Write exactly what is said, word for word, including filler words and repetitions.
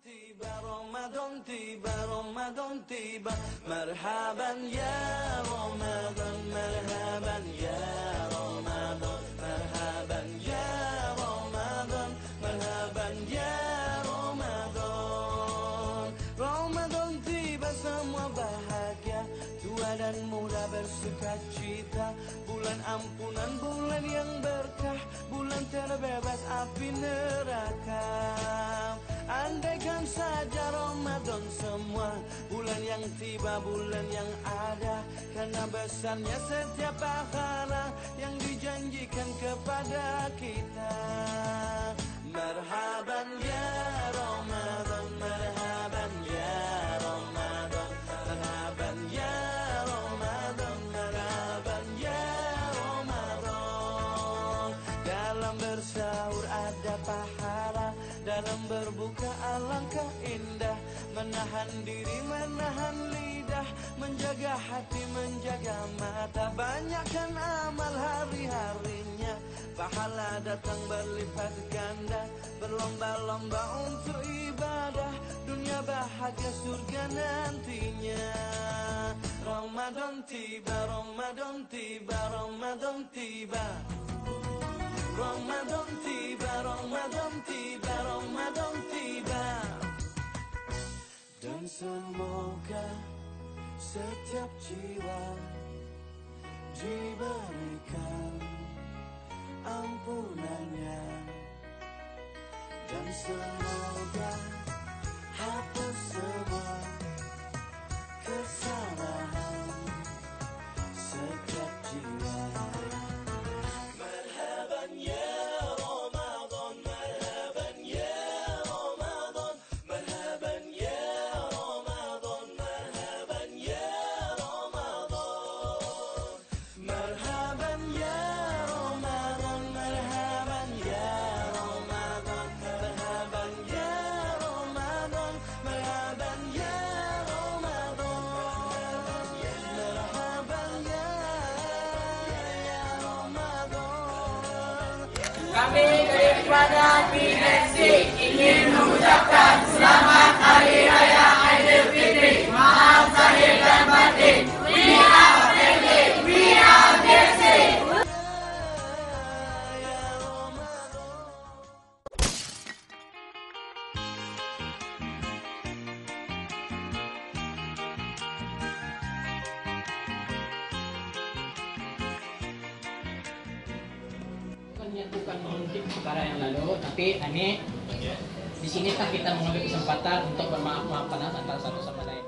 tiba, Ramadan tiba, Ramadan tiba. Marhaban ya Ramadan, marhaban ya Ramadan, marhaban ya Ramadan, marhaban ya Ramadan. Ramadan tiba, semua bahagia, tua dan muda bersuka cita. Bulan ampunan, bulan yang berkah, bulan terbebas api neraka. Andaikan saja Ramadan semua, bulan yang tiba, bulan yang ada, karena besarnya setiap pahala yang dijanjikan kepada kita. Marhaban ya Ramadan, marhaban ya Ramadan, marhaban ya Ramadan, marhaban ya Ramadan. Dalam bersahur ada pahala, dalam berbuka alangkah indah. Menahan diri, menahan lidah, menjaga hati, menjaga mata. Banyakkan amal hari-harinya, pahala datang berlipat ganda. Berlomba-lomba untuk ibadah, dunia bahagia surga nantinya. Ramadan tiba, Ramadan tiba, Ramadan tiba. Ramadan tiba, Ramadan tiba, Ramadan tiba. Dan semoga setiap jiwa diberikan ampunannya, dan semoga hapus semua kesalahan setiap jiwa. Kami daripada P N C ingin mengucapkan selamat Hari Raya Aidilfitri. Maaf zahir dan batin. We are family, we are P N C. Bukan mengungkit perkara yang lalu, tapi ini di sini kita mengambil kesempatan untuk bermaaf-maafan antara satu sama lain.